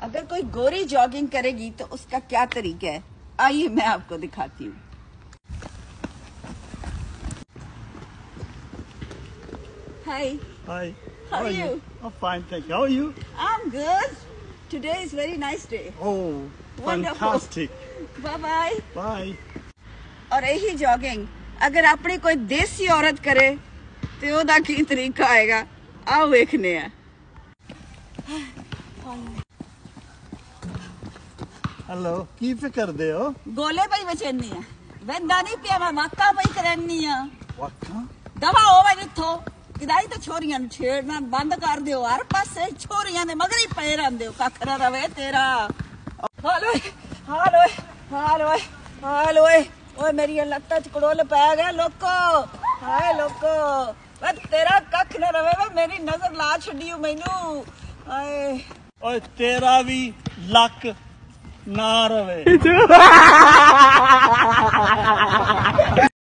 अगर कोई गोरी जॉगिंग करेगी तो उसका क्या तरीका है, आइए मैं आपको दिखाती हूँ। Hi. Hi. How are you? I'm fine, thank you. How are you? I'm good. Today is very nice day. Oh, Wonderful. fantastic. Bye bye. Bye. और यही जॉगिंग अगर अपनी कोई देसी औरत करे तो ओदा की तरीका आएगा, आओ देखने हैं। Hello. की पे कर दे हो? गोले पई बचनी है, वेंदा नहीं पिया मैं मक्का पई करनी है। वाका? दवा हो मैं इथों किदाई तो छोरियां नु छेड़ना बंद कर दियो, हर पासे छोरियां दे मगर ही पे रहंदे हो, कख ना रवे तेरा। हालो हालो हालो हालो ओए मेरी लत्ता च कड़ोल पै गया लोको, हाय लोको बस तेरा कख ना रवे, मेरी नजर ला छड़ियो मैनू, हाय ओए तेरा भी लक ना रवे।